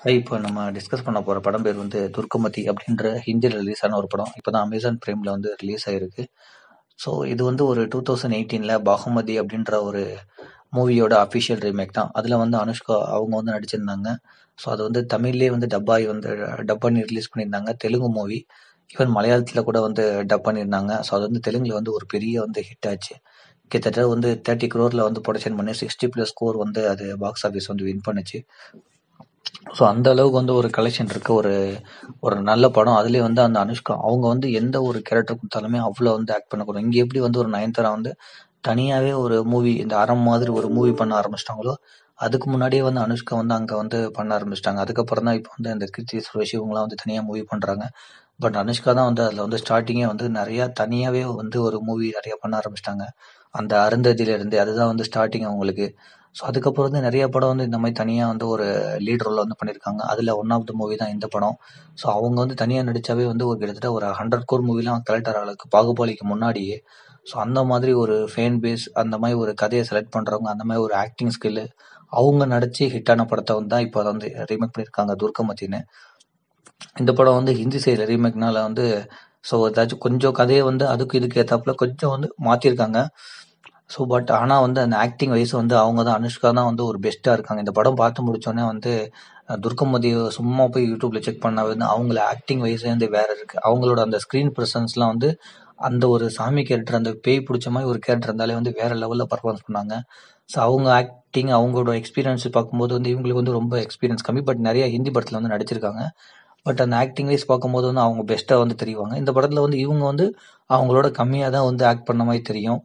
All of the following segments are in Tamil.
இப்போ நம்ம டிஸ்கஸ் பண்ண போற படம் பேர் வந்து துர்க்கமதி அப்படின்ற ஹிந்தியில் ரிலீஸ் ஆன ஒரு படம். இப்போதான் அமேசான் பிரைம்ல வந்து ரிலீஸ் ஆயிருக்கு. ஸோ இது வந்து ஒரு 2018ல் பாகுமதி அப்படின்ற ஒரு மூவியோட அஃபிஷியல் ரீமேக் தான். அதில் வந்து அனுஷ்கா அவங்க வந்து நடிச்சிருந்தாங்க. ஸோ அது வந்து தமிழ்லேயே வந்து டப்பாகி வந்து டப் பண்ணி ரிலீஸ் பண்ணியிருந்தாங்க. தெலுங்கு மூவி, ஈவன் மலையாளத்தில் கூட வந்து டப் பண்ணியிருந்தாங்க. ஸோ அது வந்து தெலுங்குல வந்து ஒரு பெரிய வந்து ஹிட் ஆச்சு. கிட்டத்தட்ட வந்து 30 crore வந்து ப்ரொடக்ஷன் பண்ணி 60+ ஸ்கோர் வந்து அது பாக்ஸ் ஆஃபீஸ் வந்து வின் பண்ணுச்சு. ஸோ அந்த அளவுக்கு வந்து ஒரு கலெக்ஷன் இருக்க ஒரு ஒரு நல்ல படம். அதுலேயே வந்து அந்த அனுஷ்கா அவங்க வந்து எந்த ஒரு கேரக்டர் கொடுத்தாலுமே அவ்வளோ வந்து ஆக்ட் பண்ணக்கூடும். இங்கே எப்படி வந்து ஒரு நயன்தாரா வந்து தனியாகவே ஒரு மூவி இந்த அறம் மாதிரி ஒரு மூவி பண்ண ஆரம்பிச்சிட்டாங்களோ, அதுக்கு முன்னாடியே வந்து அனுஷ்கா வந்து அங்கே வந்து பண்ண ஆரம்பிச்சிட்டாங்க. அதுக்கப்புறம் தான் இப்போ வந்து அந்த கீர்த்தி சுரேஷ் இவங்களாம் வந்து தனியாக மூவி பண்ணுறாங்க. பட் அனுஷ்கா தான் வந்து அதில் வந்து ஸ்டார்டிங்கே வந்து நிறையா தனியாகவே வந்து ஒரு மூவி நிறையா பண்ண ஆரம்பிச்சிட்டாங்க. அந்த அருந்ததியிலேருந்து அதுதான் வந்து ஸ்டார்டிங் அவங்களுக்கு. ஸோ அதுக்கப்புறம் வந்து நிறைய படம் வந்து இந்த மாதிரி தனியாக வந்து ஒரு லீட் ரோலில் வந்து பண்ணியிருக்காங்க. அதில் ஒன் ஆஃப் த மூவி தான் இந்த படம். ஸோ அவங்க வந்து தனியாக நடித்தாவே வந்து ஒரு கிட்டத்தட்ட ஒரு 100 crore மூவிலாம் கலெக்ட் ஆகிற அளவுக்கு பாகுபலிக்கு முன்னாடியே. ஸோ அந்த மாதிரி ஒரு ஃபேன் பேஸ், அந்த மாதிரி ஒரு கதையை செலக்ட் பண்ணுறவங்க, அந்த மாதிரி ஒரு ஆக்டிங் ஸ்கில்லு, அவங்க நடிச்சு ஹிட்டான படத்தை வந்து தான் இப்போ அதை வந்து ரீமேக் பண்ணியிருக்காங்க துர்க்கமத்தின்னு. இந்த படம் வந்து ஹிந்தி சைடில் ரீமேக்னால வந்து ஸோ ஏதாச்சும் கொஞ்சம் கதையை வந்து அதுக்கு இதுக்கு ஏற்றாப்புல கொஞ்சம் வந்து மாற்றிருக்காங்க. ஸோ பட் ஆனால் வந்து அந்த ஆக்டிங் வைஸ் வந்து அவங்க தான் அனுஷ்கா தான் வந்து ஒரு பெஸ்ட்டாக இருக்காங்க. இந்த படம் பார்த்து முடிச்சோடனே வந்து துர்க்கமதி சும்மா போய் யூடியூப்பில் செக் பண்ணால் வந்து அவங்கள ஆக்டிங் வைஸே வந்து வேறு இருக்குது. அவங்களோட அந்த ஸ்க்ரீன் ப்ரெசன்ஸ்லாம் வந்து அந்த ஒரு சாமி கேரக்டர், அந்த பேய் பிடிச்ச மாதிரி ஒரு கேரக்டர் இருந்தாலே வந்து வேறு லெவலில் பர்ஃபார்மன்ஸ் பண்ணாங்க. ஸோ அவங்க ஆக்டிங், அவங்களோட எக்ஸ்பீரியன்ஸ் பார்க்கும்போது வந்து இவங்களுக்கு வந்து ரொம்ப எக்ஸ்பீரியன்ஸ் கம்மி. பட் நிறைய ஹிந்தி படத்தில் வந்து நடிச்சிருக்காங்க. பட் அந்த ஆக்டிங் வைஸ் பார்க்கும்போது வந்து அவங்க பெஸ்ட்டாக வந்து தெரிவாங்க. இந்த படத்தில் வந்து இவங்க வந்து அவங்களோட கம்மியாக தான் வந்து ஆக்ட் பண்ண மாதிரி தெரியும்.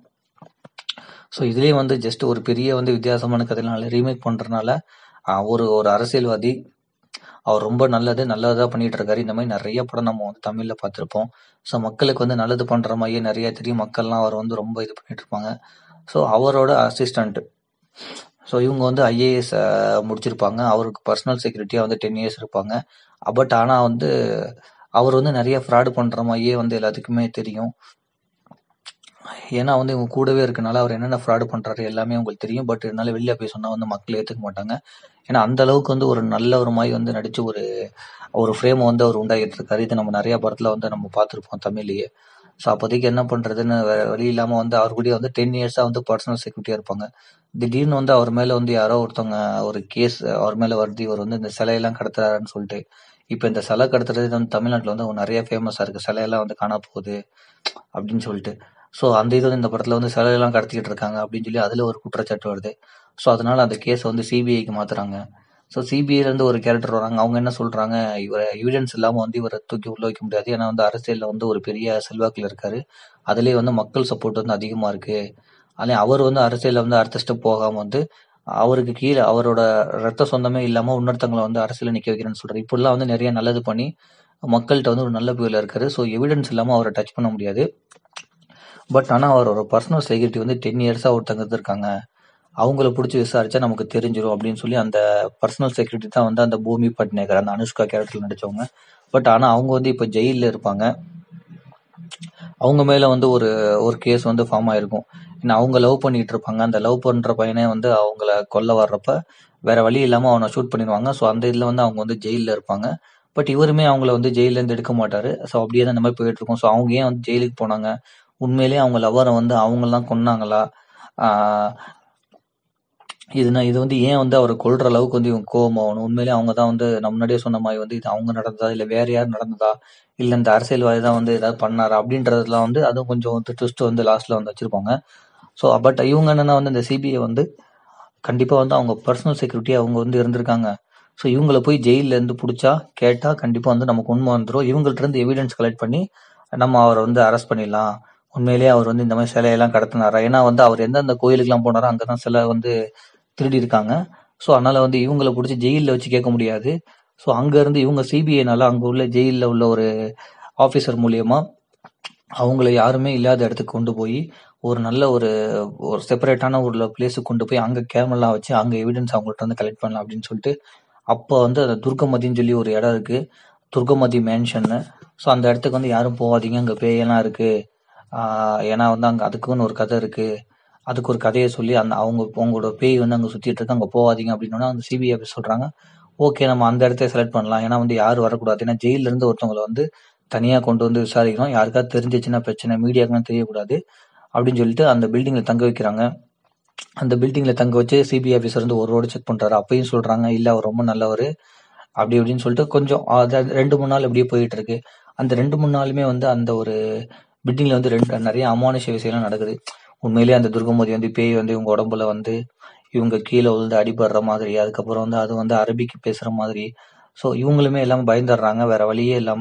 ஸோ இதுலேயே வந்து ஜஸ்ட் ஒரு பெரிய வந்து வித்தியாசமான கதையினால ரீமேக் பண்ணுறதுனால ஒரு ஒரு அரசியல்வாதி அவர் ரொம்ப நல்லதாக பண்ணிட்டு இருக்காரு. இந்த மாதிரி நிறைய படம் நம்ம வந்து தமிழில் பார்த்துருப்போம். ஸோ மக்களுக்கு வந்து நல்லது பண்ணுற மாதிரியே நிறைய தெரியும். மக்கள்லாம் அவர் வந்து ரொம்ப இது பண்ணிட்டு இருப்பாங்க. ஸோ அவரோட அசிஸ்டண்ட், ஸோ இவங்க வந்து ஐஏஎஸ் முடிச்சிருப்பாங்க. அவருக்கு பர்சனல் செக்யூரிட்டியாக வந்து 10 years இருப்பாங்க. பட் ஆனால் வந்து அவர் வந்து நிறைய ஃப்ராடு பண்ணுற மாதிரியே வந்து எல்லாத்துக்குமே தெரியும். ஏன்னா வந்து இவங்க கூடவே இருக்கனால அவர் என்னென்ன ஃப்ராடு பண்ணுறாரு எல்லாமே உங்களுக்கு தெரியும். பட் இருந்தாலும் வெளில போய் சொன்னால் வந்து மக்கள் ஏற்றுக்க மாட்டாங்க. ஏன்னா அந்த அளவுக்கு வந்து ஒரு நல்ல ஒரு மாதிரி வந்து நடித்து ஒரு ஒரு ஃப்ரேமை வந்து அவர் உண்டாகிட்டு இருக்காரு. இது நம்ம நிறைய படத்தில் வந்து நம்ம பார்த்துருப்போம் தமிழ்லேயே. ஸோ அப்போதைக்கு என்ன பண்ணுறதுன்னு வேறு வழி இல்லாமல் வந்து அவர் கூட வந்து 10 years வந்து பர்சனல் செக்யூரிட்டியாக இருப்பாங்க. திடீர்னு வந்து அவர் மேலே வந்து யாரோ ஒருத்தவங்க ஒரு கேஸ் அவர் மேலே வருது, இவர் வந்து இந்த சிலையெல்லாம் கடத்துறாருன்னு சொல்லிட்டு. இப்போ இந்த சிலை கடத்துறது வந்து தமிழ்நாட்டில் வந்து நிறைய ஃபேமஸாக இருக்குது. சிலையெல்லாம் வந்து காணா போகுது அப்படின்னு சொல்லிட்டு. ஸோ அந்த இது வந்து இந்த படத்தில் வந்து சிலையெல்லாம் கடத்திக்கிட்டு இருக்காங்க அப்படின்னு சொல்லி அதில் ஒரு குற்றச்சாட்டு வருது. ஸோ அதனால அந்த கேஸை வந்து சிபிஐக்கு மாற்றுறாங்க. ஸோ சிபிஐலேருந்து ஒரு கேரக்டர் வராங்க. அவங்க என்ன சொல்கிறாங்க, இவரை எவிடன்ஸ் இல்லாமல் வந்து இவரை தூக்கி உள்ள வைக்க முடியாது. ஏன்னா வந்து அரசியலில் வந்து ஒரு பெரிய செல்வாக்கில் இருக்காரு. அதுலேயே வந்து மக்கள் சப்போர்ட் வந்து அதிகமாக இருக்குது. அதே அவர் வந்து அரசியலில் வந்து அடுத்த ஸ்டெப் போகாமல் வந்து அவருக்கு கீழே அவரோட ரத்த சொந்தமே இல்லாமல் இன்னொருத்தவங்களை வந்து அரசியலில் நிற்க வைக்கிறேன்னு சொல்கிறார். இப்படிலாம் வந்து நிறைய நல்லது பண்ணி மக்கள்கிட்ட வந்து ஒரு நல்ல பேரில் இருக்காரு. ஸோ எவிடன்ஸ் இல்லாமல் அவரை டச் பண்ண முடியாது. பட் ஆனால் அவரோட பர்சனல் செக்யூரிட்டி வந்து 10 years ஒருத்தங்க இருக்காங்க. அவங்கள பிடிச்சி விசாரிச்சா நமக்கு தெரிஞ்சிடும் அப்படின்னு சொல்லி அந்த பர்சனல் செக்யூரிட்டி தான் வந்து அந்த பூமி பட்னேகர், அந்த அனுஷ்கா கேரக்டர் நடிச்சவங்க. பட் ஆனால் அவங்க வந்து இப்போ ஜெயிலில் இருப்பாங்க. அவங்க மேலே வந்து ஒரு ஒரு கேஸ் வந்து ஃபார்ம் ஆயிருக்கும். ஏன்னா அவங்க லவ் பண்ணிட்டு இருப்பாங்க. அந்த லவ் பண்ணுற பையனே வந்து அவங்கள கொல்ல வர்றப்ப வேற வழி இல்லாமல் அவனை ஷூட் பண்ணிடுவாங்க. ஸோ அந்த இதில் வந்து அவங்க வந்து ஜெயிலில் இருப்பாங்க. பட் இவருமே அவங்கள வந்து ஜெயிலேருந்து எடுக்க மாட்டாரு. ஸோ அப்படியே தான் இந்த மாதிரி போயிட்டு இருக்கும். ஸோ அவங்க ஏன் வந்து ஜெயிலுக்கு போனாங்க, உண்மையிலேயே அவங்க லவ்வரை வந்து அவங்கெல்லாம் கொன்னாங்களா, இது வந்து ஏன் வந்து அவரை கொல்ற அளவுக்கு வந்து இவங்க கோவம் ஆகணும், உண்மையிலேயே அவங்க தான் வந்து நம்ம முன்னாடியே சொன்ன மாதிரி வந்து இது அவங்க நடந்ததா இல்லை வேற யார் நடந்ததா, இல்லை இந்த அரசியல்வாதி தான் வந்து ஏதாவது பண்ணாரா அப்படின்றதுலாம் வந்து அதுவும் கொஞ்சம் வந்து ட்விஸ்ட் வந்து லாஸ்ட்ல வந்து வச்சிருப்பாங்க. ஸோ பட் இவங்க என்னன்னா வந்து இந்த சிபிஐ வந்து கண்டிப்பாக வந்து அவங்க பர்சனல் செக்யூரிட்டி அவங்க வந்து இருந்திருக்காங்க. ஸோ இவங்களை போய் ஜெயிலேருந்து பிடிச்சா கேட்டால் கண்டிப்பாக வந்து நமக்கு உண்மை வந்துடும். இவங்கள்ட்ட இருந்து எவிடன்ஸ் கலெக்ட் பண்ணி நம்ம அவரை வந்து அரெஸ்ட் பண்ணிடலாம். உண்மையிலேயே அவர் வந்து இந்த மாதிரி சிலையெல்லாம் கடத்தினாரா, ஏன்னா வந்து அவர் எந்தெந்த கோயிலுக்குலாம் போனாரோ அங்கே தான் சிலை வந்து திருடி இருக்காங்க. ஸோ அதனால வந்து இவங்களை பிடிச்சி ஜெயிலில் வச்சு கேட்க முடியாது. ஸோ அங்கேருந்து இவங்க சிபிஐனால அங்கே உள்ள ஜெயிலில் உள்ள ஒரு ஆஃபீஸர் மூலியமா அவங்கள யாருமே இல்லாத இடத்துக்கு கொண்டு போய் ஒரு நல்ல ஒரு ஒரு செப்பரேட்டான ஒரு பிளேஸுக்கு கொண்டு போய் அங்கே கேமரெலாம் வச்சு அங்கே எவிடன்ஸ் அவங்கள்ட்ட வந்து கலெக்ட் பண்ணலாம் அப்படின்னு சொல்லிட்டு. அப்போ வந்து அந்த துர்கமதின்னு சொல்லி ஒரு இடம் இருக்குது, துர்கமதி மேன்ஷன்னு. ஸோ அந்த இடத்துக்கு வந்து யாரும் போகாதீங்க, அங்கே பேயெல்லாம் இருக்குது. ஏன்னா வந்து அங்கே அதுக்குன்னு ஒரு கதை இருக்குது. அதுக்கு ஒரு கதையை சொல்லி அந்த அவங்களோட பேய் வந்து அங்கே சுற்றிட்டு இருக்கு, அங்கே போகாதீங்க அப்படின்னா அந்த சிபிஐ சொல்கிறாங்க, ஓகே நம்ம அந்த இடத்த செலக்ட் பண்ணலாம். ஏன்னா வந்து யாரும் வரக்கூடாது. ஏன்னா ஜெயில்ல இருந்து ஒருத்தவங்கள வந்து தனியா கொண்டு வந்து விசாரிக்கணும். யாருக்காவது தெரிஞ்சிச்சுன்னா பிரச்சனை, மீடியாவுக்குலாம் தெரியக்கூடாது அப்படின்னு சொல்லிட்டு அந்த பில்டிங்ல தங்க வைக்கிறாங்க. அந்த பில்டிங்ல தங்க வச்சு சிபிஐ ஆஃபீஸர் வந்து ஒரு ரோடு செக் பண்றாரு. அப்பயும் சொல்றாங்க இல்ல அவர் ரொம்ப நல்லவர் அப்படி இப்படின்னு சொல்லிட்டு கொஞ்சம் 2-3 நாள் இப்படியே போயிட்டு இருக்கு. அந்த 2-3 நாளுமே வந்து அந்த ஒரு பில்டிங்ல வந்து நிறைய அமானுஷ விஷயம்லாம் நடக்குது. உண்மையிலேயே அந்த துர்கமதி வந்து பேய் வந்து இவங்க உடம்புல வந்து இவங்க கீழே விழுந்து அடிபடுற மாதிரி, அதுக்கப்புறம் வந்து அது வந்து அரபிக்கு பேசுற மாதிரி. ஸோ இவங்களுமே எல்லாமே பயந்துடுறாங்க. வேற வழியே இல்லாம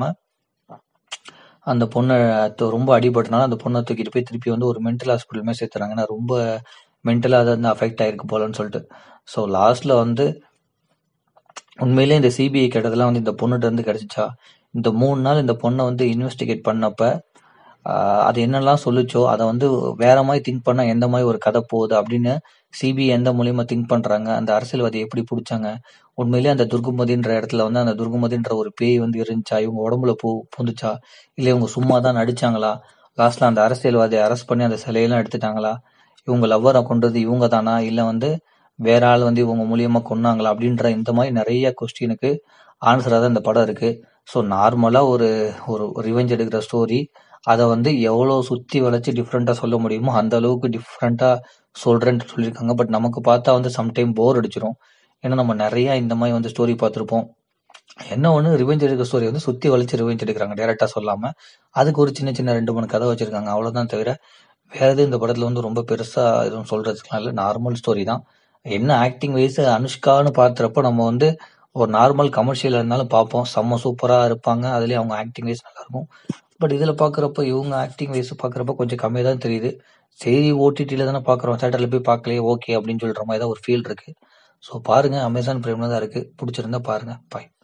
அந்த பொண்ணை ரொம்ப அடிபட்டனால அந்த பொண்ணை தூக்கிட்டு போய் திருப்பி வந்து ஒரு மென்டல் ஹாஸ்பிட்டலுமே சேர்த்துறாங்க. ஏன்னா ரொம்ப மென்டலாக அதை வந்து அஃபெக்ட் ஆயிருக்கு போலன்னு சொல்லிட்டு. ஸோ லாஸ்ட்ல வந்து உண்மையிலேயே இந்த சிபிஐ கேட்டதெல்லாம் வந்து இந்த பொண்ணுகிட்ட இருந்து கிடைச்சிச்சா, இந்த 3 நாள் இந்த பொண்ணை வந்து இன்வெஸ்டிகேட் பண்ணப்ப அது என்னெல்லாம் சொல்லுச்சோ அதை வந்து வேற மாதிரி திங்க் பண்ணா எந்த மாதிரி ஒரு கதை போகுது அப்படின்னு சிபிஐ எந்த மூலியமா திங்க் பண்றாங்க, அந்த அரசியல்வாதி எப்படி பிடிச்சாங்க, உண்மையிலேயே அந்த துர்கமதின்ற இடத்துல வந்து அந்த துர்கமதின்ற ஒரு பேய் வந்து இருந்துச்சா, இவங்க உடம்புல பூந்துச்சா, இல்லை இவங்க சும்மா தான் நடிச்சாங்களா, லாஸ்ட்ல அந்த அரசியல்வாதியை அரெஸ்ட் பண்ணி அந்த சிலையெல்லாம் எடுத்துட்டாங்களா, இவங்க லவ்வரை கொண்டது இவங்க தானா, இல்லை வந்து வேற ஆள் வந்து இவங்க மூலியமா கொன்னாங்களா அப்படின்ற இந்த மாதிரி நிறைய கொஸ்டினுக்கு ஆன்சராக தான் இந்த படம் இருக்கு. ஸோ நார்மலாக ஒரு ஒரு ரிவெஞ்ச் எடுக்கிற ஸ்டோரி அதை வந்து எவ்வளோ சுற்றி வளைச்சு டிஃப்ரெண்ட்டாக சொல்ல முடியுமோ அந்த அளவுக்கு டிஃப்ரெண்ட்டாக சொல்கிறேன்ட்டு சொல்லியிருக்காங்க. பட் நமக்கு பார்த்தா வந்து சம்டைம் போர் அடிச்சிடும். ஏன்னா நம்ம நிறையா இந்த மாதிரி வந்து ஸ்டோரி பார்த்துருப்போம். என்ன ஒன்று ரிவெஞ்ச் எடுக்கிற ஸ்டோரி வந்து சுற்றி வளைச்சு ரிவெஞ்ச் எடுக்கிறாங்க டேரெக்டாக சொல்லாமல். அதுக்கு ஒரு சின்ன சின்ன 2-3 கதை வச்சுருக்காங்க, அவ்வளோதான். தவிர வேறு எதுவும் இந்த படத்தில் வந்து ரொம்ப பெருசாக எதுவும் சொல்கிறதுக்குலாம் இல்லை. நார்மல் ஸ்டோரி தான். என்ன ஆக்டிங் வைஸ் அனுஷ்கான்னு பார்த்துறப்போ நம்ம வந்து ஒரு நார்மல் கமர்ஷியலாக இருந்தாலும் பார்ப்போம், செம்ம சூப்பராக இருப்பாங்க, அதுலேயும் அவங்க ஆக்டிங் வைஸ் நல்லாயிருக்கும். பட் இதில் பார்க்குறப்ப இவங்க ஆக்டிங் வைஸ் பார்க்குறப்ப கொஞ்சம் கம்மியாக தான் தெரியுது. சரி ஓடிடியில் தானே பார்க்குறோம், தேட்டரில் போய் பார்க்கலையே ஓகே அப்படின்னு சொல்கிற மாதிரி தான் ஒரு ஃபீல் இருக்குது. ஸோ பாருங்கள், அமேசான் பிரைமில் தான் இருக்குது, பிடிச்சிருந்தா பாருங்கள். பாய்.